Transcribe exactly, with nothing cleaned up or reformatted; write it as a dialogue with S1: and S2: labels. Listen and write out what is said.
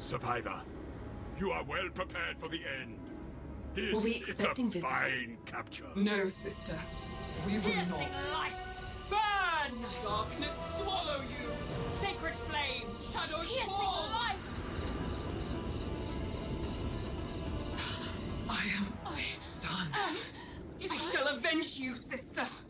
S1: Survivor, you are well prepared for the end. This
S2: Were we
S1: is
S2: expecting
S1: a
S2: visitors?
S1: fine capture.
S3: No, sister. We will
S4: Piercing
S3: not.
S4: light! Burn!
S3: Darkness swallow you!
S4: Sacred flame!
S3: Shadows
S4: Piercing
S3: fall!
S4: light!
S3: I am
S4: I,
S3: done.
S4: I shall avenge you, sister!